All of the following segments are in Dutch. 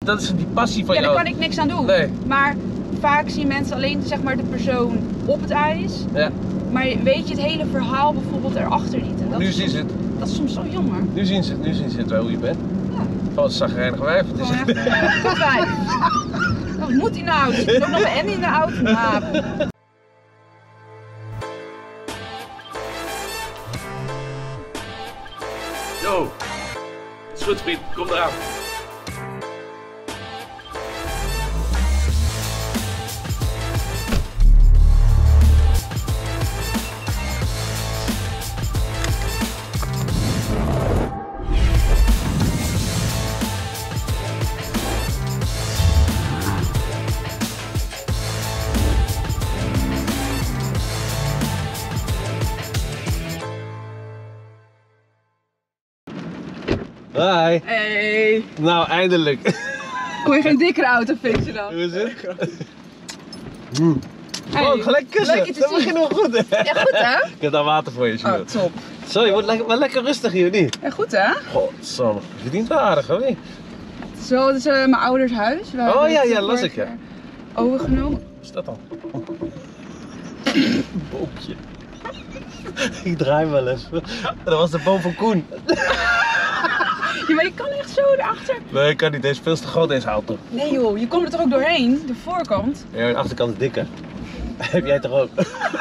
dat is die passie van jou. Ja, daar kan ik niks aan doen. Nee. Maar vaak zien mensen alleen zeg maar de persoon op het ijs. Ja. Maar weet je het hele verhaal bijvoorbeeld erachter niet. En dat Nu is zien ze het. Dat is soms zo jammer. Nu zien ze het wel hoe je bent. Ja. Gewoon een zagrijnige wijf. Het is Gewoon echt goed wijf. Wat moet hij nou? Er zit ook nog een N in de auto. Nou, Yo, is goed vriend, kom eraan. Hi. hey. Nou, eindelijk. Kon je geen dikkere auto fixen dan? Hoe is het? Hey. Oh, gelijk kussen. Leuk je te Dat zien. begint wel goed, hè? Ja, goed hè? Ik heb daar water voor je, Oh, Sjoerd. top. Zo, je wordt wel lekker rustig hier, niet? Ja, goed hè? Godsamme, je verdient wel aardig, hoor. Zo, dit is mijn ouders huis. We hebben ja, het ja, las vorig ik, ja. jaar overgenomen. Wat is dat dan? Boompje. Ik draai wel eens. Dat was de boom van Koen. Ja, maar je kan echt zo erachter. Nee, ik kan niet. Deze is veel te groot, deze auto. Nee joh, je komt er toch ook doorheen? De voorkant. Ja, de achterkant is dikker. Heb jij toch ook?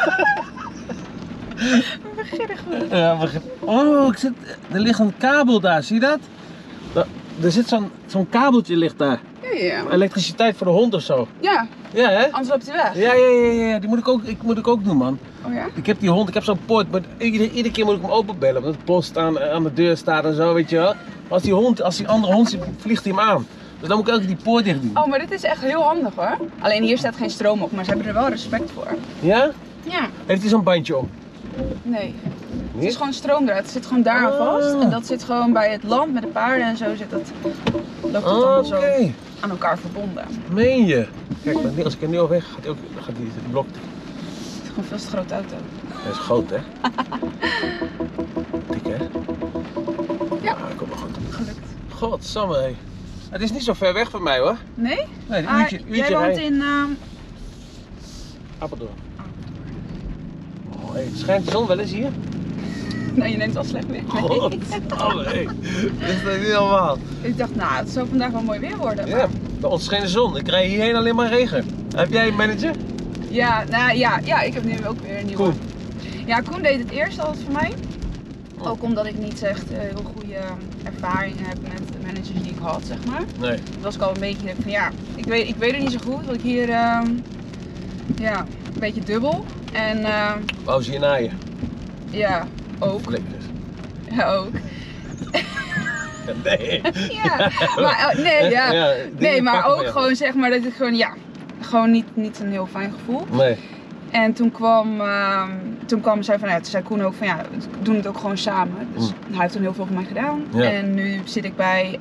We beginnen gewoon. Ja, oh, er ligt een kabel daar, zie je dat? Er zit zo'n kabeltje ligt daar. Ja. Elektriciteit voor de hond of zo. Ja, Ja, hè? anders loopt hij weg. Ja, die moet ik ook doen, man. Oh ja? Ik heb die hond, ik heb zo'n poort, maar iedere keer moet ik hem openbellen, omdat de post aan de deur staat en zo, weet je wel. Als die andere hond ziet, vliegt hij hem aan. Dus dan moet ik ook die poort dicht doen. Oh, maar dit is echt heel handig hoor. Alleen hier staat geen stroom op, maar ze hebben er wel respect voor. Ja? Ja. Heeft hij zo'n bandje om? Nee. Het Niet? is gewoon stroomdraad. Het zit gewoon daar aan vast. En dat zit gewoon bij het land met de paarden en zo loopt het allemaal zo Oké. aan elkaar verbonden. Meen je? Kijk, maar als ik er nu al weg ga, gaat die blok. Het is gewoon een veel te grote auto. Hij is groot, hè? Dik, hè? Ja. Ah, kom maar goed. Gelukt. Godsamme, hé. Het is niet zo ver weg van mij, hoor. Nee? Nee, een Ah, uurtje jij woont rijden. in... Apeldoorn. Oh, hey, schijnt de zon wel eens hier? Nou, je neemt wel slecht weer. Nee. Godsamme, hé. Dat is toch niet normaal? Ik dacht, nou, het zou vandaag wel mooi weer worden. Ja, bij ons scheen de zon. Ik rij hierheen alleen maar regen. Heb jij een manager? Ja, nou ja, ik heb nu ook weer een nieuwe. Koen. Ja, Koen deed het eerst altijd voor mij. Ook omdat ik niet echt heel goede ervaringen heb met de managers die ik had, zeg maar. Nee. Toen was ik al een beetje van ja, ik weet het niet zo goed, want ik hier ja, een beetje dubbel. En Wou ze je naaien? ja, ook. Flikkers. Ja, ook. Nee. Ja, maar nee, ja. dingen Nee, maar pakken ook bij gewoon zeg maar dat ik gewoon, ja, gewoon niet een heel fijn gevoel. Nee. En toen kwam zij van, ja, toen zei Koen ook van ja, we doen het ook gewoon samen. Dus hij heeft toen heel veel voor mij gedaan. Ja. En nu zit ik bij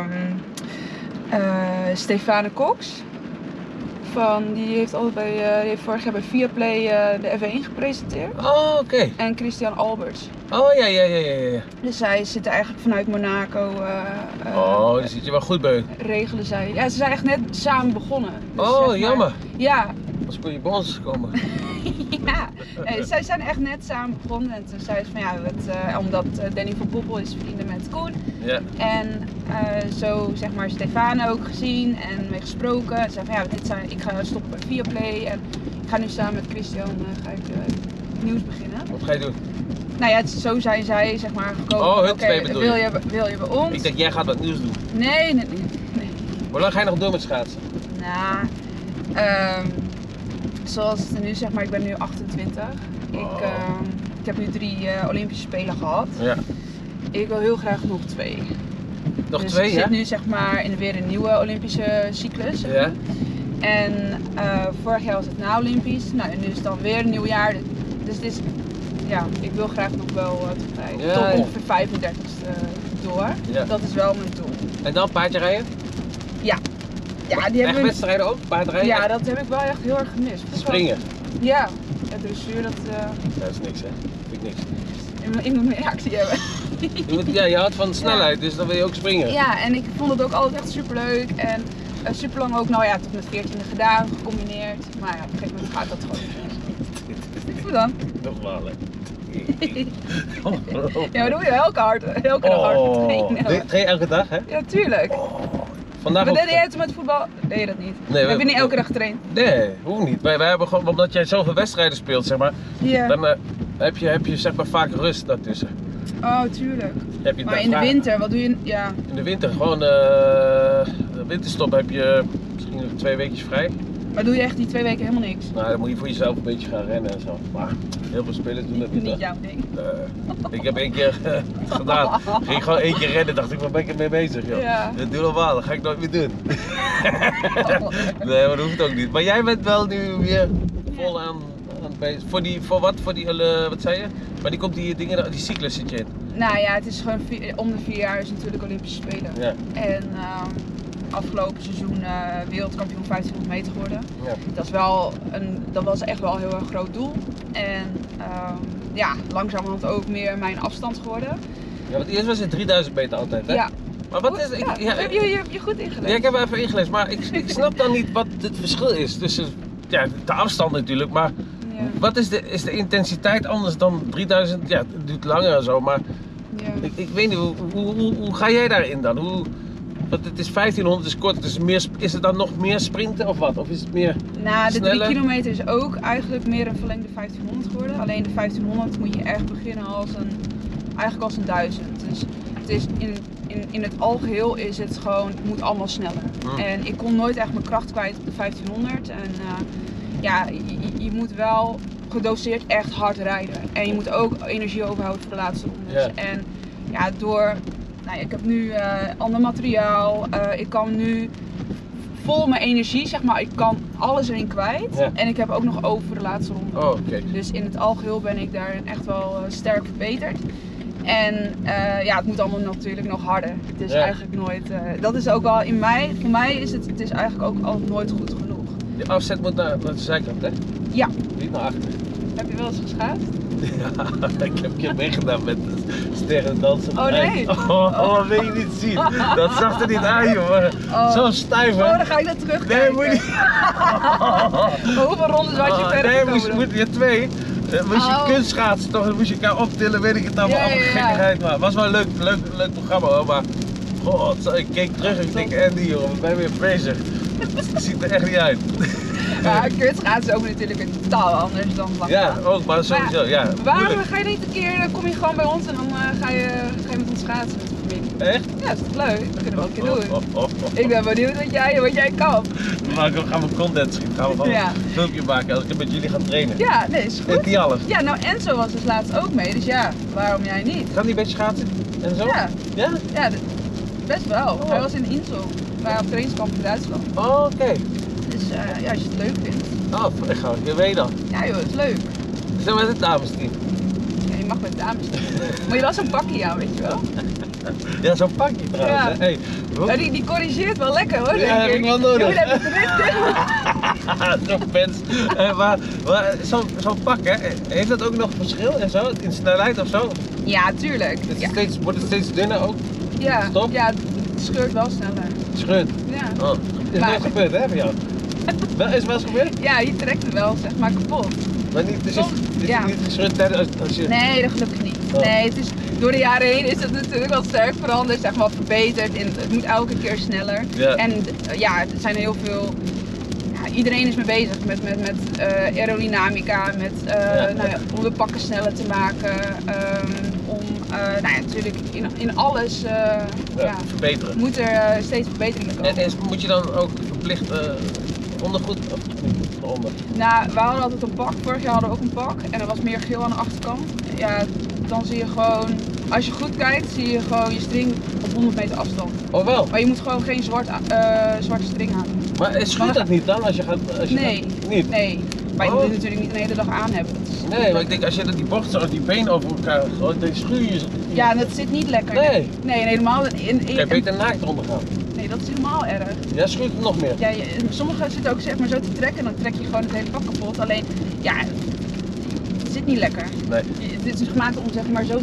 Stefane Cox. Die heeft altijd die heeft vorig jaar bij Viaplay de F1 gepresenteerd. Oh, oké. En Christian Alberts. Oh, ja. Dus zij zitten eigenlijk vanuit Monaco. Oh, daar zit je wel goed bij. Regelen zij. Ja, ze zijn echt net samen begonnen. Dus zeg Oh, maar- jammer. Ja, Als kon je bij ons komen. ja. Zij zijn echt net samen begonnen. En toen zei ze van ja, omdat Danny van Poppel is vrienden met Koen. Ja. En zo zeg maar Stefane ook gezien en mee gesproken. Ze zei van ja, ik ga stoppen bij Viaplay en ik ga nu samen met Christian ga ik nieuws beginnen. Wat ga je doen? Nou ja, zo zijn zij zeg maar gekomen. Oh, hun Oké, twee bedoel je? wil je bij ons? Ik denk, jij gaat wat nieuws doen. Nee. Hoe lang ga je nog door met schaatsen? Nou, zoals het er nu zeg maar, ik ben nu 28. Ik heb nu 3 Olympische Spelen gehad. Ja. Ik wil heel graag nog 2. Nog Dus 2, ik ja? zit nu zeg maar in weer een nieuwe Olympische cyclus. zeg Ja. maar. En vorig jaar was het na Olympisch. Nou, en nu is het dan weer een nieuw jaar. Dus het is, ja, ik wil graag nog wel Ja, tot ja. ongeveer 35ste door. Ja. Dat is wel mijn doel. En dan paardje rijden? Ja, die Echt hebben we. wedstrijden ook? Paardrijden? Ja, dat heb ik wel echt heel erg gemist. Dat is wel- Springen? Ja, het dressuur, dat. Dat is niks, hè? Vind ik niks. Ik moet een reactie hebben. Je houdt van snelheid, dus dan wil je ook springen. Ja, en ik vond het ook altijd echt superleuk. En super lang ook, nou ja, tot met 14e gedaan, gecombineerd. Maar ja, op een gegeven moment gaat dat gewoon niet meer. Hoe dan? Normaal, hè? Ja, maar doe je elke dag hard trainen. Train je elke dag, hè? Ja, tuurlijk. Vandaag Maar ook. deed jij het met voetbal? Deed je dat niet? Nee, Heb je niet elke dag getraind? Nee, hoeft niet. Wij hebben gewoon, omdat jij zoveel wedstrijden speelt, zeg maar, Ja. dan heb je zeg maar vaak rust daartussen. Oh, tuurlijk. Heb je Maar in de winter, wat doe je? Ja. In de winter gewoon, winterstop heb je misschien nog 2 weekjes vrij. Maar doe je echt die 2 weken helemaal niks? Nou, dan moet je voor jezelf een beetje gaan rennen en zo. Maar heel veel spelers doen dat niet. Niet Hè? jouw ding. Ik heb 1 keer gedaan. Ging gewoon 1 keer rennen, dacht ik, waar ben ik ermee bezig, joh? Ja. Dat doe normaal, dat ga ik nooit meer doen. Nee, maar dat hoeft ook niet. Maar jij bent wel nu weer vol aan bezig. Voor die, wat zei je? Maar die komt die dingen, die cyclus zit je in. Nou ja, het is gewoon om de 4 jaar is natuurlijk Olympische Spelen. Ja. En afgelopen seizoen wereldkampioen 1500 meter geworden. Ja. Dat was echt wel een heel erg groot doel. En ja, langzamerhand ook meer mijn afstand geworden. Ja, want eerst was het 3000 meter altijd, hè? Ja. Maar wat is... Heb je goed ingelezen? Ja, ik heb even ingelezen, maar ik snap dan niet wat het verschil is tussen... Ja, de afstand natuurlijk, maar... Ja. Wat is de intensiteit anders dan 3000? Ja, het duurt langer en zo, maar... Ja. Ik weet niet, hoe ga jij daarin dan? Want het is 1500, is kort, dus is het dan nog meer sprinten of wat? Of is het meer Nou, de 3 sneller? kilometer is ook eigenlijk meer een verlengde 1500 geworden. Alleen de 1500 moet je echt beginnen eigenlijk als een 1000. Dus het is in het algeheel is het gewoon, het moet allemaal sneller. En ik kon nooit echt mijn kracht kwijt op de 1500. En ja, je moet wel gedoseerd echt hard rijden. En je moet ook energie overhouden voor de laatste rondes. Ja. En ja, nou, ik heb nu ander materiaal. Ik kan nu vol mijn energie, zeg maar, ik kan alles erin kwijt. Ja. En ik heb ook nog over voor de laatste ronde. Oh, oké. Dus in het algeheel ben ik daarin echt wel sterk verbeterd. En ja, het moet allemaal natuurlijk nog harder. Het is eigenlijk nooit, dat is ook wel voor mij is het is eigenlijk ook al nooit goed genoeg. De afzet moet naar de zijkant, hè? Ja. Niet naar achter. Heb je wel eens geschaatst? Ja, ik heb een keer meegedaan met sterren dansen. Oh nee? Oh, wil je niet zien? Dat zag er niet aan, joh. Zo stijf, hè? Oh, dan ga ik dat terug. Nee, moet je niet. Maar hoeveel rondes was je verder Nee, gekomen? moet je 2. Moest je kunstschaatsen toch? Dan moest je elkaar optillen, weet ik het allemaal. Ja, Allemaal ja, ja. gekkigheid. Maar het was wel een leuk programma, hoor. Maar god, ik keek terug en ik denk, Andy, joh, we zijn weer bezig. Het ziet er echt niet uit. Ja, kunstschaatsen is ook natuurlijk weer totaal anders dan langzaam. Ja, ook, maar sowieso, ja. Waarom moeilijk. ga je niet een keer, dan kom je gewoon bij ons en dan ga je met ons schaatsen met de familie. Echt? Ja, dat is toch leuk? Dat kunnen we wel een keer doen. Oh. Ik ben benieuwd wat jij kan. Gaan we content schieten, gaan we gewoon Ja. een filmpje maken als ik met jullie ga trainen. Ja, nee, is Net goed. niet alles. Ja, nou Enzo was dus laatst ook mee, dus ja, waarom jij niet? Gaan die een beetje schaatsen en zo? Ja, Ja? ja best wel. Oh. Hij was in Insel, bij op trainingskamp in Duitsland. Oh, oké. Dus ja, als je het leuk vindt. Oh, ik ga een keer mee dan. Ja joh, het is leuk. Zijn we het damesteam? Ja, je mag met dames doen. Moet je wel zo'n pakje aan, weet je wel. Ja, zo'n pakje trouwens. Ja. Hè? Hey, Ja, die corrigeert wel lekker hoor, denk Ja, heb ik wel nodig. Je moet even driften. zo'n pens. Maar zo'n pak, hè, heeft dat ook nog verschil en zo? In snelheid of zo? Ja, tuurlijk. Ja. Wordt het steeds dunner ook? Ja, Stop? ja, het scheurt wel sneller. Scheurt. Ja. Oh. Is Maar- nooit gebeurd, hè, bij jou? Is het wel eens gebeurd? Ja, je trekt het wel zeg maar kapot. Maar niet, dus Soms, is ja. het niet gescheurd tijdens als je... Nee, dat gelukkig niet. Oh. Nee, het is, door de jaren heen is het natuurlijk wel sterk veranderd, zeg maar verbeterd. En het moet elke keer sneller. Ja. En ja, er zijn heel veel... Ja, iedereen is mee bezig met aerodynamica, nou ja, om de pakken sneller te maken. Om nou ja, natuurlijk in alles ja, verbeteren. moet er steeds verbeteringen komen. En moet je dan ook verplicht ondergoed of niet onder? Nou, we hadden altijd een pak. Vorig jaar hadden we ook een pak en er was meer geel aan de achterkant. Ja, dan zie je gewoon, als je goed kijkt, zie je gewoon je string op 100 meter afstand. Oh wel? Maar je moet gewoon geen zwarte string aan. Maar schuurt dat niet dan als je gaat... Nee, Niet? nee. Maar je Oh. moet het natuurlijk niet een hele dag aan hebben. Dat is Nee, maar ik denk als je die bocht zo, die been over elkaar gooit, dan schuur je ze. Ja, en dat zit niet lekker. Nee. Nee, helemaal. Kan je beter naakt onder gaan? Nee, dat is helemaal erg. Ja, schuurt het nog meer. Ja, sommigen zitten ook zeg maar zo te trekken en dan trek je gewoon het hele pak kapot. Alleen, ja, het zit niet lekker. Nee. Dit is gemaakt om zeg maar zo te zitten.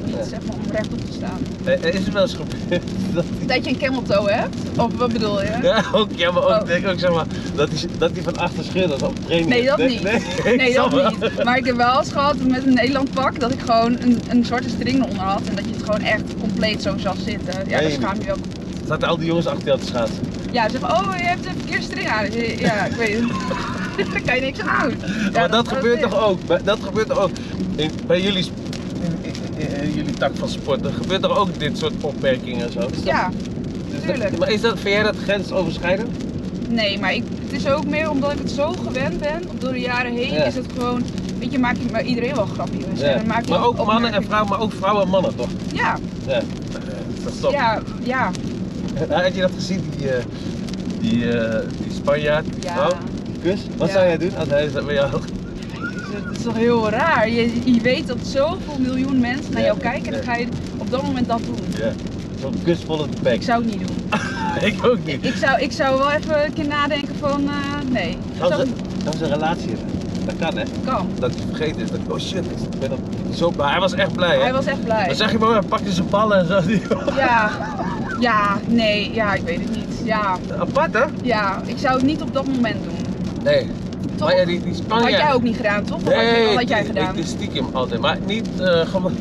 niet zeg maar om rechtop te staan. Is het wel eens gebeurd Dat je een camel toe hebt? Of wat bedoel je? Ja, ook, ja, maar ook, Oh. denk ook zeg maar, dat die van achter schildert op training. Nee, dat niet. Nee, dat niet. Maar ik heb wel eens gehad met een Nederland pak dat ik gewoon een zwarte string eronder had en dat je het gewoon echt compleet zo zag zitten. Ja, Nee, dan schaam je wel. Zaten al die jongens achter jou te schaatsen? Ja, ze zeggen, oh, je hebt een verkeerde string aan. Ja, ik weet het. Daar kan je niks aan doen. Ja, Maar dat gebeurt is. toch ook? Dat gebeurt toch ook bij jullie, jullie tak van sport? Er gebeurt toch ook dit soort opmerkingen en zo? Is dat- Ja, is tuurlijk. Maar vind jij dat grensoverschrijdend? Nee, maar het is ook meer omdat ik het zo gewend ben, door de jaren heen Ja. is het gewoon, weet je, maak je bij iedereen wel grapjes. Ja. En dan maak je Maar ook mannen en opmerkingen. vrouwen, maar ook vrouwen en mannen toch? Ja, Ja. Dat is toch. ja. Had je dat gezien, die Spanjaard, die Ja. vrouw, die kus? Wat Ja. zou jij doen als hij dat bij jou? Het is toch heel raar. Je weet dat zoveel miljoen mensen naar Ja. jou kijken en dan ga je op dat moment dat doen. Ja. Zo'n kus vol in de bek. Ik zou het niet doen. Ik ook niet. Ik zou wel even een keer nadenken van, nee. Gaan ze een relatie hebben? Dat kan hè? Kan. Dat hij vergeten is. Dat, oh shit, ik ben zo blij. Hij was echt blij hè? Hij was echt blij. Dan zeg je maar, hij pakte zijn ballen en zo. Ja, nee, ja, ik weet het niet. Ja, Apart hè? ja, ik zou het niet op dat moment doen. Nee. Toch? Maar ja, die Had Spanjaard. jij ook niet gedaan, toch? Of Nee, wat had jij gedaan? ik stiekem altijd, maar niet gewoon.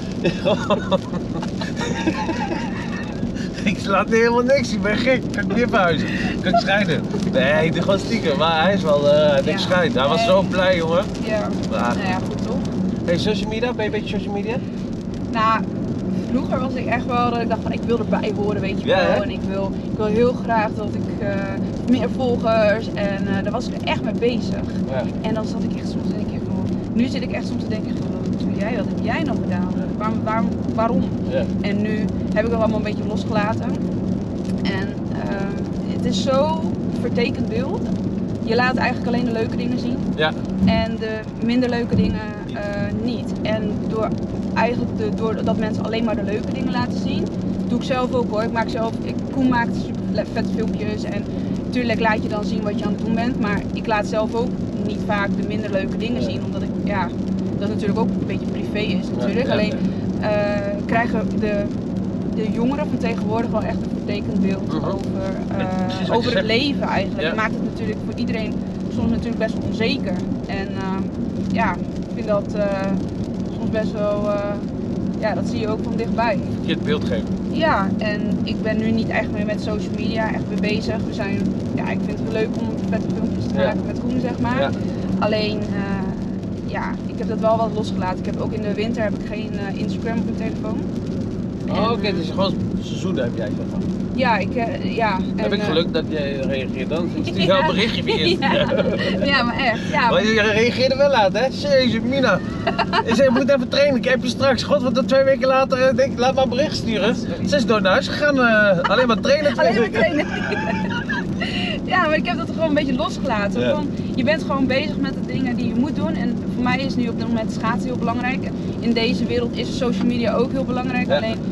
Ik laat helemaal niks, ik ben gek. Kan ik weer verhuizen? Kan ik scheiden? Nee, ik doe gewoon stiekem, maar hij is wel dik Ja. schijt. Hij was Nee. zo blij, jongen. Ja. Maar, Nou ja, goed toch? hey, social media, ben je een beetje social media? Nou, vroeger was ik echt wel dat ik dacht van ik wil erbij horen, weet je Ja, wel. hè? En ik wil heel graag dat ik meer volgers en daar was ik echt mee bezig. Ja. En dan zat ik echt soms denk ik van, nu zit ik echt soms te denken van wat doe jij, wat heb jij nou gedaan? Waarom? Ja. En nu heb ik het allemaal een beetje losgelaten. En het is zo vertekend beeld. Je laat eigenlijk alleen de leuke dingen zien. Ja. En de minder leuke dingen niet. En doordat mensen alleen maar de leuke dingen laten zien, doe ik zelf ook hoor. Koen maakt super vette filmpjes en natuurlijk laat je dan zien wat je aan het doen bent. Maar ik laat zelf ook niet vaak de minder leuke dingen zien, omdat dat natuurlijk ook een beetje privé is natuurlijk. Ja, Alleen krijgen de jongeren van tegenwoordig wel echt een vertekend beeld Mhm. Precies wat over je het zegt. leven eigenlijk. Ja. Dat maakt het natuurlijk voor iedereen soms natuurlijk best wel onzeker. En ik vind dat soms best wel, dat zie je ook van dichtbij. Je het beeld geven. Ja, en ik ben nu niet echt meer met social media echt mee bezig. Ik vind het wel leuk om vette filmpjes te Ja. maken met Koen, zeg maar. Ja. Alleen, ik heb dat wel wat losgelaten. Ik heb ook in de winter heb ik geen Instagram op mijn telefoon. Oh, oké, dus gewoon seizoenen heb jij zeg maar. Ja, Heb ik geluk dat jij reageert dan? Ik stuur jou een berichtje via Ja, Instagram. ja, maar echt. Ja, Maar je reageerde wel laat, hè? Jezus, Mina. Ik zei, je moet even trainen, ik heb je straks. God, wat dan 2 weken later denk ik, laat maar een bericht sturen. Ze is door naar huis gegaan, alleen maar trainen. alleen maar trainen. Ja, maar ik heb dat gewoon een beetje losgelaten. Ja. Van, je bent gewoon bezig met de dingen die je moet doen. En voor mij is nu op dit moment schaatsen heel belangrijk. In deze wereld is social media ook heel belangrijk. Ja, Alleen,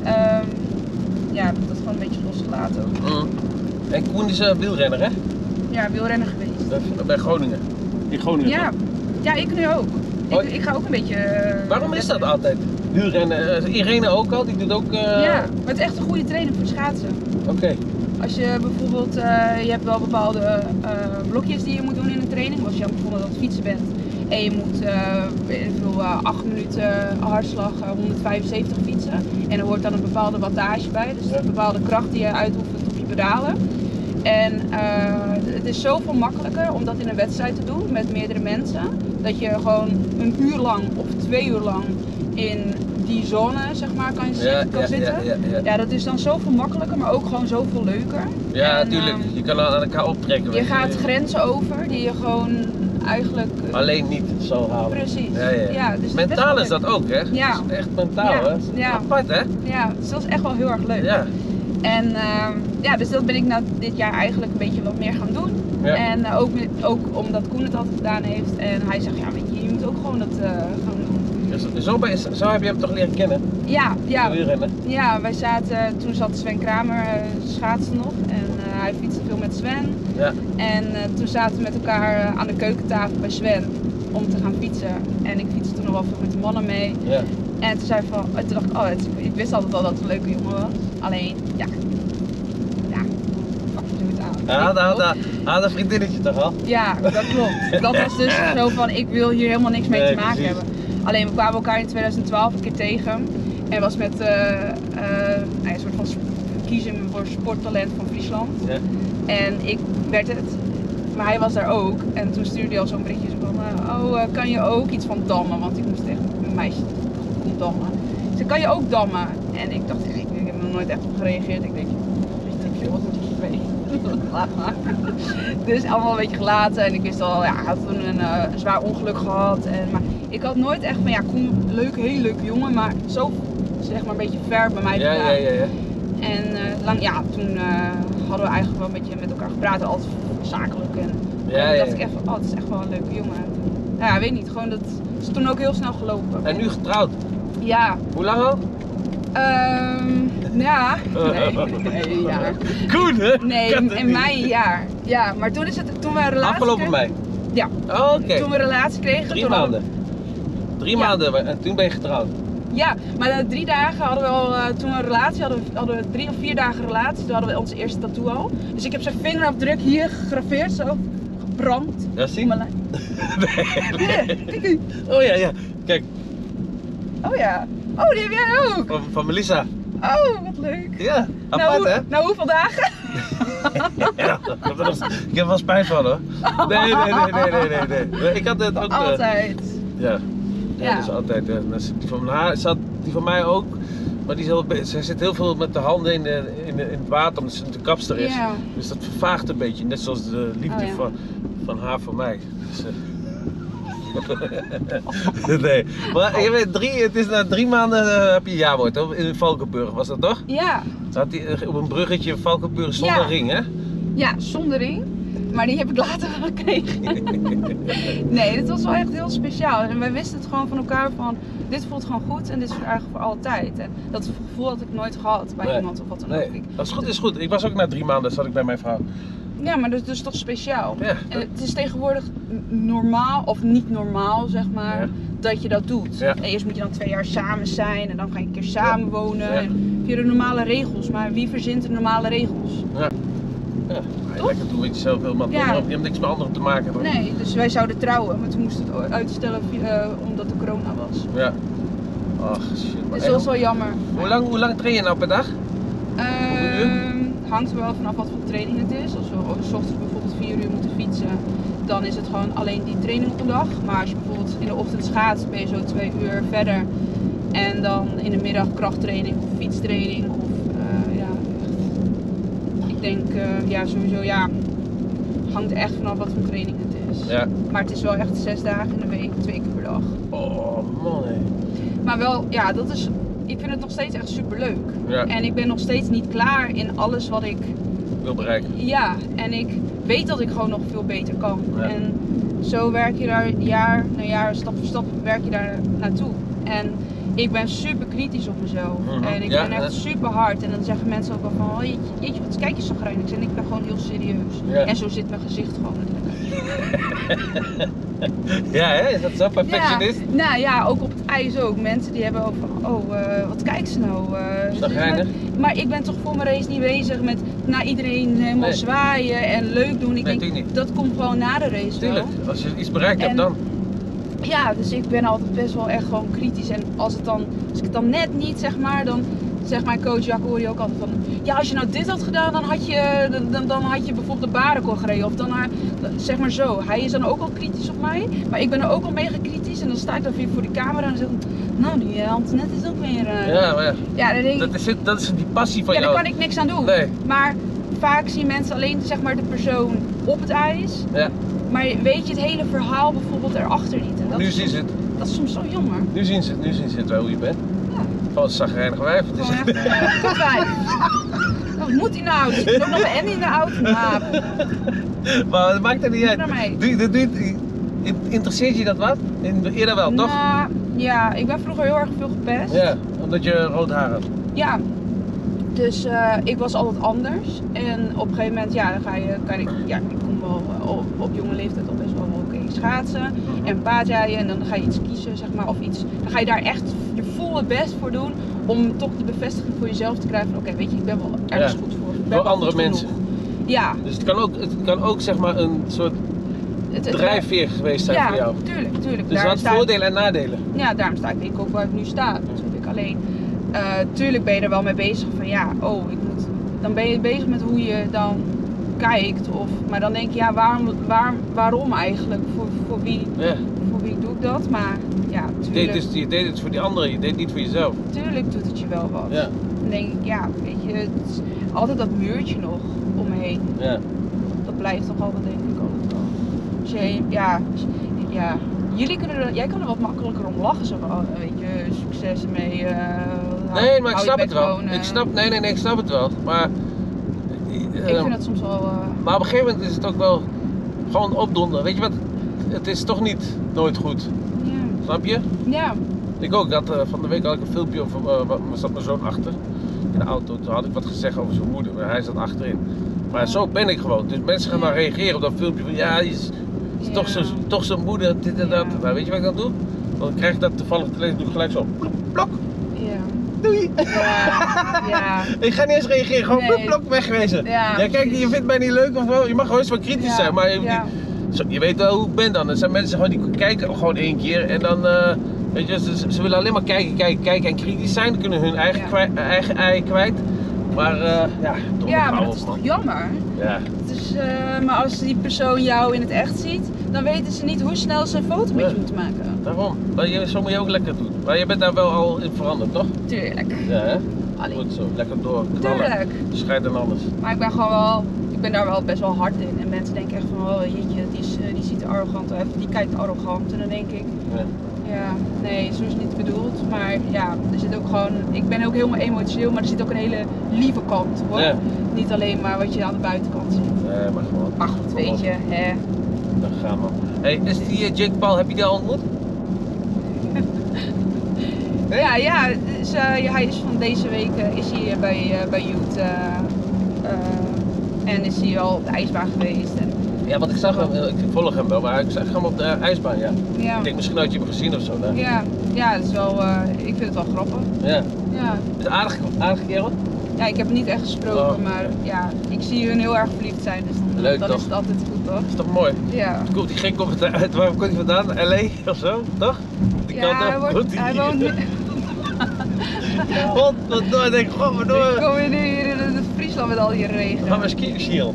ja. ik heb dat gewoon een beetje losgelaten. En Koen is wielrenner, hè? Ja, wielrenner geweest. Bij Groningen. In Groningen. Ja, ik nu ook. Oh. Ik ga ook een beetje... Waarom is dat altijd? Wielrennen. Irene ook al, die doet ook... Ja, maar het is echt een goede training voor schaatsen. Oké. Als je bijvoorbeeld, je hebt wel bepaalde blokjes die je moet doen in een training. Als je bijvoorbeeld aan het fietsen bent en je moet 8 minuten hartslag 175 fietsen. En er hoort dan een bepaalde wattage bij, dus een bepaalde kracht die je uitoefent op je pedalen. En het is zoveel makkelijker om dat in een wedstrijd te doen met meerdere mensen. Dat je gewoon een uur lang of 2 uur lang in die zone zeg maar kan zitten. Ja, dat is dan zoveel makkelijker, maar ook gewoon zoveel leuker. Ja, En, natuurlijk. Je kan aan elkaar optrekken. je gaat grenzen over die je gewoon eigenlijk... alleen niet zo halen. Precies. Ja. Dus het Mentaal best is wel dat ook, hè? Ja. Dat is echt mentaal, Ja. hè? Ja. Apart, hè? Ja, dus dat is echt wel heel erg leuk. Ja. En dus dat ben ik nou dit jaar eigenlijk een beetje wat meer gaan doen. Ja. En ook omdat Koen het altijd gedaan heeft. En hij zegt, ja weet je moet ook gewoon dat gaan doen. Dus zo heb je hem toch leren kennen? Ja, Wielrennen. ja, wij zaten, toen zat Sven Kramer, schaatste nog. En hij fietste veel met Sven. Ja. En toen zaten we met elkaar aan de keukentafel bij Sven om te gaan fietsen. En ik fietste toen nog wel veel met de mannen mee. Ja. En toen zei van, toen dacht ik, oh, ik wist altijd al dat het een leuke jongen was. Alleen, ja, fuck je het aan. Had een vriendinnetje toch al? Ja, dat klopt. Dat was dus zo van, ik wil hier helemaal niks mee te maken precies. hebben. Alleen, we kwamen elkaar in 2012 een keer tegen. En was met een soort van kiezen voor sporttalent van Friesland. Ja. En ik werd het. Maar hij was daar ook. En toen stuurde hij al zo'n berichtje zo van, kan je ook iets van dammen? Want ik moest echt een meisje kon dammen. Ik zei, kan je ook dammen? En ik dacht, ik heb er nog nooit echt op gereageerd. Ik denk, weet ik veel, wat moet ik hiermee? Laat maar. Dus allemaal een beetje gelaten. En ik wist al, ja, hij had toen een zwaar ongeluk gehad. Maar ik had nooit echt van, ja, Koen, heel leuke jongen. Maar zo, zeg maar, een beetje ver bij mij vandaan. Ja. En toen hadden we eigenlijk wel een beetje met elkaar gepraat, altijd zakelijk. En Ja, toen dacht ik echt van, het is echt wel een leuke jongen. Ja, weet niet, gewoon dat is toen ook heel snel gelopen. En nu getrouwd? Ja. Hoe lang al? Ja. Nee, ja. Koen, hè? Nee, Kan het in niet. mei een jaar. Ja, maar toen we een relatie Afgelopen mei? Ja. Oh, oké. Toen we een relatie kregen. 3 toen maanden? 3 Ja. maanden en toen ben je getrouwd? Ja, maar na 3 dagen hadden we al, toen we een relatie hadden we 3 of 4 dagen relatie, toen hadden we onze eerste tattoo al. Dus ik heb zijn vingerafdruk hier gegraveerd, zo, gebrand. Ja, zie? Op mijn lijn. Nee. Oh ja. Kijk, Oh ja. Oh, die heb jij ook. van Melissa. Oh, wat leuk. Ja, apart hè? Nou, hoeveel dagen? Ja, ik heb wel spijt van hoor. Nee. Ik had het ook. Altijd. Ja, Ja. dat is altijd. Die van haar zat, die van mij ook. Maar zij zit heel veel met de handen in het water omdat ze de kapster is. Ja. Dus dat vervaagt een beetje. Net zoals de liefde Oh, ja. van haar voor mij. Dus, nee. Maar je weet, het is na 3 maanden heb je jaarwoord hoor, in Valkenburg, was dat toch? Ja. Ze had die op een bruggetje in Valkenburg zonder Ja. ring hè? Ja, zonder ring. Maar die heb ik later wel gekregen. Nee, dit was wel echt heel speciaal. En wij wisten het gewoon van elkaar van, dit voelt gewoon goed en dit is eigenlijk voor altijd. En dat gevoel had ik nooit gehad bij iemand of wat dan ook. Nee, als het goed is goed. Ik was ook na 3 maanden zat ik bij mijn vrouw. Ja, maar dat is dus toch speciaal. Ja. En het is tegenwoordig normaal of niet normaal, zeg maar, Ja. dat je dat doet. Ja. En eerst moet je dan 2 jaar samen zijn en dan ga je een keer samen wonen. Ja. En via de normale regels. Maar wie verzint de normale regels? Ja, lekker doen wat je zelf wil, maar Ja. je hebt niks met anderen te maken. Hoor. Nee, dus wij zouden trouwen, maar toen moesten we het uitstellen omdat de corona was. Ja. Ach shit. Maar Dus dat was wel jammer. hoe lang train je nou per dag? Hangt er wel vanaf wat voor training het is. Als we 's ochtends bijvoorbeeld 4 uur moeten fietsen, dan is het gewoon alleen die training op een dag. Maar als je bijvoorbeeld in de ochtend schaatst, ben je zo 2 uur verder. En dan in de middag krachttraining of fietstraining. Of ik denk sowieso hangt echt vanaf wat voor training het is. Ja. Maar het is wel echt 6 dagen in de week, 2 keer per dag. Oh man hé. Maar wel, ik vind het nog steeds echt super leuk. Ja. En ik ben nog steeds niet klaar in alles wat ik Wil bereiken. Ja, en ik weet dat ik gewoon nog veel beter kan. Ja. En zo werk je daar jaar na jaar, stap voor stap werk je daar naartoe. En ik ben super kritisch op mezelf. Mhm. En ik ben echt super hard. En dan zeggen mensen ook wel van, oh, jeetje, wat kijk je zo grijnig. En ik ben gewoon heel serieus. Ja. En zo zit mijn gezicht gewoon. Ja hè, is dat zo? Perfectionist? Ja, nou ja, ook op het ijs ook. Mensen die hebben ook van, wat kijkt ze nou? Chagrijnig? Maar ik ben toch voor mijn race niet bezig met naar iedereen helemaal Nee. zwaaien en leuk doen. Ik denk, natuurlijk niet. dat komt gewoon na de race Tuurlijk, wel. als je iets bereikt hebt En- dan. Ja, dus ik ben altijd best wel echt gewoon kritisch. En als ik het dan net niet zeg maar, dan zegt mijn coach Jacco hoor je ook altijd van, ja, als je nou dit had gedaan, dan had je bijvoorbeeld de barenkor gereden. Of dan zeg maar zo. Hij is dan ook al kritisch op mij, maar ik ben er ook al mega kritisch. En dan sta ik dan weer voor die camera en dan zeg ik, nou, die Antoinette is ook weer... Ja, maar ja. Ja, dan denk ik, Dat is die passie van ja, jou. daar kan ik niks aan doen. Nee. Maar vaak zien mensen alleen zeg maar de persoon op het ijs. Ja, Maar weet je het hele verhaal bijvoorbeeld erachter niet. En dat nu is zien ze het. Dat is soms zo jammer. Nu zien ze het wel hoe je bent. Ja. Van een zagrijnig wijf. Het is Gewoon echt tot wij. Wat moet hij nou? Er zit ook nog een Andy in de auto. Nou, Maar het maakt er niet uit. Doe maar mee. Interesseert je dat wat? Eerder wel, toch? nou, ja, ik ben vroeger heel erg veel gepest. Ja, omdat je rood haar had. Ja. Dus ik was altijd anders. En op een gegeven moment, ja, dan ik kom wel op jonge leeftijd al best wel oké schaatsen en paardrijden. En dan ga je iets kiezen, zeg maar, of iets. Dan ga je daar echt je volle best voor doen om toch de bevestiging voor jezelf te krijgen van oké, weet je, ik ben wel ergens goed voor. Ik ben Voor wel andere goed mensen. genoeg. Ja. Dus het kan ook zeg maar een soort drijfveer geweest zijn voor jou. Tuurlijk. Dus wat voordelen en nadelen. Ja, daarom sta ik denk ik ook waar ik nu sta. Natuurlijk. Alleen, tuurlijk ben je er wel mee bezig van ja, dan ben je bezig met hoe je dan kijkt. Maar dan denk je, ja, waarom eigenlijk? Voor wie doe ik dat? Maar ja, tuurlijk. Je deed het voor die anderen, je deed het niet voor jezelf. Tuurlijk doet het je wel wat. Ja. Dan denk ik, ja, weet je, het is altijd dat muurtje nog omheen. Ja. Dat blijft toch altijd, denk ik, altijd wel. Dus jij kan er wat makkelijker om lachen, zo van, weet je, succes mee. Nee, maar ik hou je snap bek het wel. gewoon, Ik snap het wel. Maar ik vind het soms wel... maar op een gegeven moment is het ook wel gewoon opdonderen. Weet je wat? Het is toch niet nooit goed. Ja. Snap je? Ja. Ik ook. Van de week had ik een filmpje over, zat mijn zoon achter in de auto. Toen had ik wat gezegd over zijn moeder, maar hij zat achterin. Maar zo ben ik gewoon. Dus mensen gaan dan reageren op dat filmpje van ja, die is toch zijn moeder, dit en dat. Nou, weet je wat ik dan doe? Dan krijg ik dat toevallig te lezen, doe ik gelijk zo. Blok. Ja. Doei. Ja. Ik ga niet eens reageren, gewoon blok wegwezen. Ja, kijk, je vindt mij niet leuk of wel. Je mag gewoon eens wat kritisch zijn, maar je weet wel hoe ik ben dan. Er zijn mensen gewoon die kijken gewoon 1 keer en dan, weet je, ze willen alleen maar kijken en kritisch zijn. Dan kunnen hun eigen ei kwijt. Maar maar dat is toch jammer? Ja. Dus, maar als die persoon jou in het echt ziet, dan weten ze niet hoe snel ze een foto met je moeten maken. Daarom. Maar zo moet je ook lekker doen. Maar je bent daar wel al in veranderd, toch? Tuurlijk. Ja, hè? Allee. Goed zo, lekker door. Tuurlijk. Schijt en alles. Maar ik ben daar wel best wel hard in. En mensen denken echt van, oh jeetje, die ziet er arrogant uit. Die kijkt arrogant. En dan denk ik, ja, nee, zo is het niet bedoeld. Maar ja, er zit ook gewoon, ik ben ook helemaal emotioneel, maar er zit ook een hele lieve kant hoor. Ja. Niet alleen maar wat je aan de buitenkant ziet. Nee, maar gewoon. Maar goed, weet je, hè. Dan gaan we. Hey, is die Jake Paul, heb je die al ontmoet? Ja, dus, hij is van deze week is hij bij Youth en is hij al op de ijsbaan geweest. En ja, want ik zag hem, ik volg hem wel, maar ik zag hem op de ijsbaan, ja. Ik denk misschien had je hem gezien of zo. Nee? Ja, dat is wel, ik vind het wel grappig. Ja. Ja. Is het aardig kerel? Ja, ik heb hem niet echt gesproken, maar ja, ik zie hun heel erg verliefd zijn, dus dan is het altijd goed, toch? Is toch mooi? Ja. Komt die gek op uit, waar komt hij vandaan? LA of zo, toch? Die hij woont nu... Godverdomme, ik denk, godverdomme. Ik kom nu hier in Friesland met al die regen. Gaan we skiën?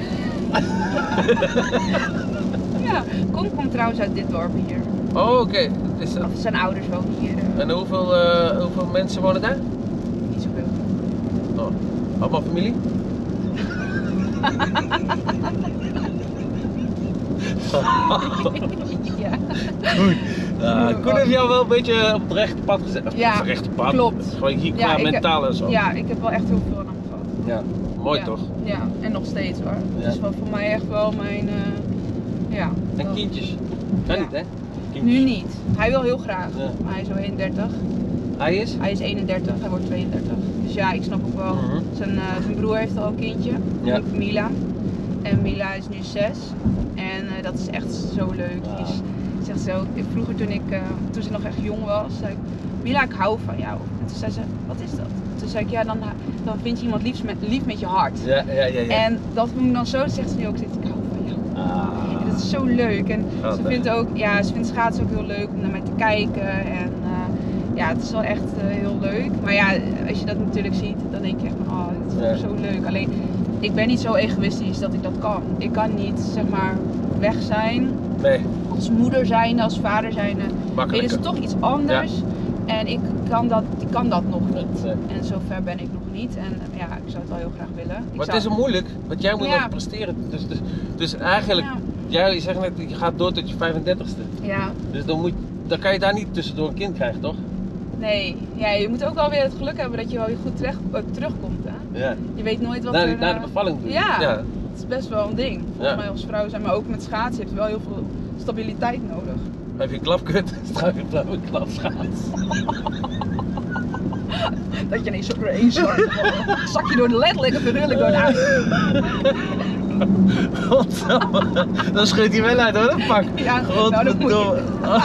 Ja, komt trouwens uit dit dorp hier. Oh, oké. Of zijn ouders wonen hier. En hoeveel mensen wonen daar? Niet zoveel. Oh, allemaal familie? Ja. Goed. Koen heeft jou wel een beetje op het rechte pad gezet. Ja, het rechte pad. klopt. Gewoon hier qua mentaal en zo. Ja, ik heb wel echt heel veel aan hem gehad. Ja, mooi toch? Ja, en nog steeds hoor. Ja. Dat is wel voor mij echt wel mijn, En kindjes? Kan niet hè? Kindjes. Nu niet. Hij wil heel graag, maar hij is al 31. Hij is? Hij is 31, hij wordt 32. Dus ja, ik snap ook wel. Zijn broer heeft al een kindje, Mila. En Mila is nu 6. En dat is echt zo leuk. Die zegt zo, vroeger toen ze nog echt jong was, zei ik, Mila, ik hou van jou. En toen zei ze, wat is dat? Toen zei ik, ja, dan vind je iemand lief met je hart. Ja. En dat moet ik dan zo, zegt ze nu ook, ik hou van jou. En dat is zo leuk. En ze vindt schaatsen ook heel leuk om naar mij te kijken. En het is wel echt heel leuk. Maar ja, als je dat natuurlijk ziet, dan denk je echt van, dit is zo leuk. Alleen, ik ben niet zo egoïstisch dat ik dat kan. Ik kan niet, zeg maar, weg zijn. Nee. Als moeder zijn, als vader zijn. Het is toch iets anders. Ja. En ik kan dat nog niet. Nee. En zover ben ik nog niet. En ik zou het wel heel graag willen. Maar het is zo moeilijk, want jij moet nog presteren. Dus eigenlijk, jij zegt net, je gaat door tot je 35ste. Ja. Dus dan kan je daar niet tussendoor een kind krijgen, toch? Nee, je moet ook wel weer het geluk hebben dat je wel weer goed terugkomt. Hè? Ja. Je weet nooit wat na de bevalling. Ja, het is best wel een ding. Volgens mij als vrouw zijn, maar ook met schaatsen heb je wel heel veel stabiliteit nodig. Heb je een klapkut, straks een klapschaats. Dat je ineens zo door één zak je door de letterlijk of figuurlijk door de Godsamme. Dan scheurt hij wel uit hoor, dat pak. Ja, nou, dat moet je.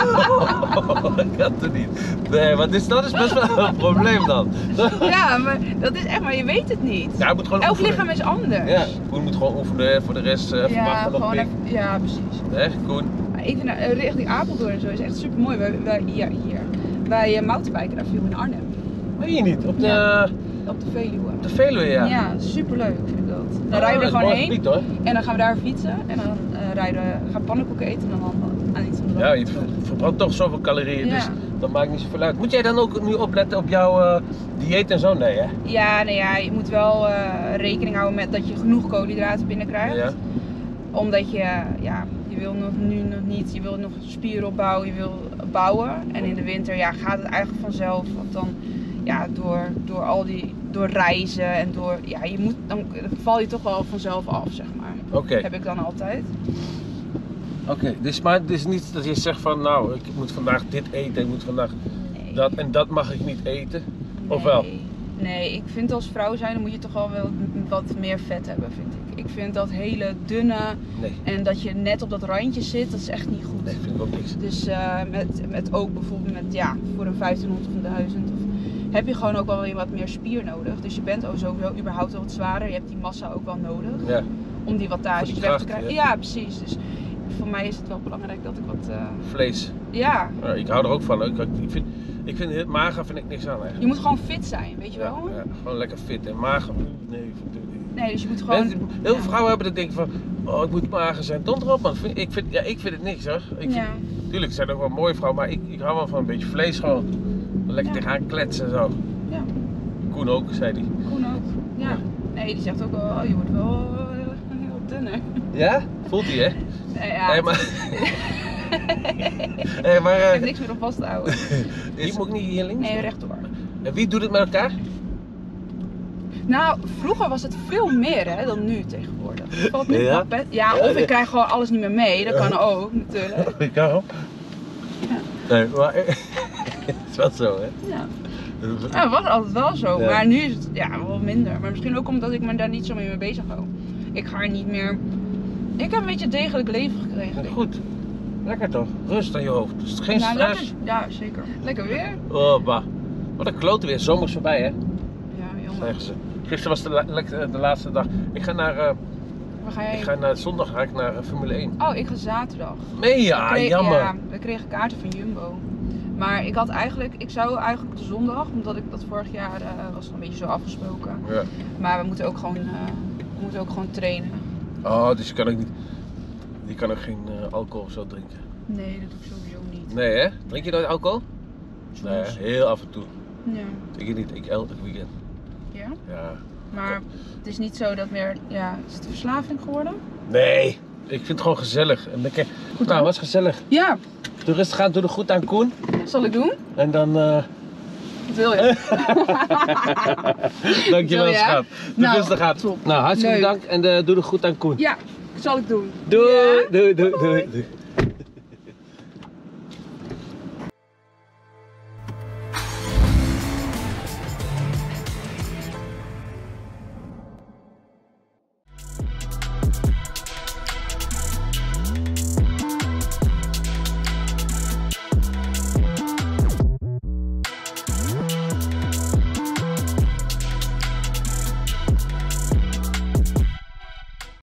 Ik had het niet. Nee, maar dat is best wel een probleem dan. Ja, maar dat is echt, maar je weet het niet. Ja, je moet gewoon Elk oefenen. lichaam is anders. Ja, Koen moet gewoon oefenen voor de rest verwachten nog pik. Ja, precies. Hè, Koen? Maar even naar richting Apeldoorn en zo is echt super mooi. Bij mountainbiken, daar viel in Arnhem. Weet je niet, op de Veluwe. Op de Veluwe, ja. Ja, superleuk vind ik dat. Dan Oh, rijden we dat is gewoon mooi heen gebied, hoor. en dan gaan we daar fietsen en dan gaan we pannenkoeken eten en dan aan iets anders. Ja, je verbrandt toch zoveel calorieën, Ja. dus dat maakt niet zoveel uit. Moet jij dan ook nu opletten op jouw dieet en zo? Nee, hè? Ja, nou ja, je moet wel rekening houden met dat je genoeg koolhydraten binnenkrijgt. Ja. Omdat je, ja, je wil nu nog niet, je wil nog spieren opbouwen, je wil bouwen. En in de winter ja, gaat het eigenlijk vanzelf, want dan ja, door reizen en door, ja, dan val je toch wel vanzelf af, zeg maar. Oké. Heb ik dan altijd. Oké, maar het is niet dat je zegt van nou, ik moet vandaag dit eten, ik moet vandaag Nee. dat en dat mag ik niet eten. Of Nee. wel? Nee, ik vind als vrouw zijn, dan moet je toch wel wat meer vet hebben, vind ik. Ik vind dat hele dunne Nee. en dat je net op dat randje zit, dat is echt niet goed. Nee, vind ik ook niks. Dus met ook bijvoorbeeld met, ja, voor een 1500 of een 1000 heb je gewoon ook wel weer wat meer spier nodig. Dus je bent ook sowieso überhaupt wel wat zwaarder. Je hebt die massa ook wel nodig ja. om die wattages Voor die weg kracht, te krijgen. ja. Ja, precies. Dus voor mij is het wel belangrijk dat ik wat... Vlees. ja, Ja, ik hou er ook van. Ik vind het mager vind ik niks aan eigenlijk. je moet gewoon fit zijn, weet je wel? Ja, gewoon lekker fit en mager. Nee, Nee, dus je moet gewoon... heel veel vrouwen hebben dat denken van, oh ik moet mager zijn. Donder erop man. Ik vind het niks hoor. Tuurlijk zijn er ook wel mooie vrouwen, maar ik hou wel van een beetje vlees gewoon. Lekker Ja. tegenaan kletsen en zo. Ja, Koen ook, zei hij. Koen ook. Ja. Nee, die zegt ook wel, oh, je wordt wel heel dunner. Ja? Voelt hij hè? Nee, ja, Nee, maar... hey, maar ik heb niks meer op vast te houden. hier moet ik niet hier links? Nee, rechtdoor. En wie doet het met elkaar? Nou, vroeger was het veel meer hè, dan nu tegenwoordig. Valt me Ja? op, hè? Ja, of ik krijg gewoon alles niet meer mee. Dat kan ook, natuurlijk. Ik kan Ja. Nee, maar het is wel zo hè? Ja. Ja, dat was altijd wel zo. Ja. Maar nu is het ja, wel minder. Maar misschien ook omdat ik me daar niet zo mee bezig hou. Ik ga er niet meer... Ik heb een beetje een degelijk leven gekregen. Goed. Lekker toch? Rust aan je hoofd. Dus geen Nou, dat stress. is, ja, zeker. Lekker weer. Oh, bah. Wat een klote weer. Zomer is voorbij hè? Ja, jongen. Zeggen ze. Gisteren was de laatste dag. Ik ga Waar ga jij? naar zondag ga ik naar Formule 1. Oh, ik ga zaterdag. Nee, ja, jammer. Ja, we kregen kaarten van Jumbo. Maar ik zou eigenlijk op de zondag, omdat ik dat vorig jaar was een beetje zo afgesproken. Ja. Maar we moeten ook gewoon trainen. Oh, dus je kan ook geen alcohol of zo drinken. Nee, dat doe ik sowieso niet. Nee hè? Drink je nooit alcohol? Soms. Nee, heel af en toe. Ja. Ik niet, ik elk weekend. Ja? Ja. Maar het is niet zo dat meer, ja, is het een verslaving geworden? Nee, ik vind het gewoon gezellig. En Goed, nou, hoor. was gezellig. Ja, Doe rustig aan, doe er goed aan Koen. zal ik doen? En dan... Wat wil je? Dankjewel Zo, ja? schat. Doe Nou, rustig aan. top. Nou, hartstikke Leuk. bedankt en doe er goed aan Koen. Ja, zal ik doen. Doei, Ja. doei, doei, doei, doei.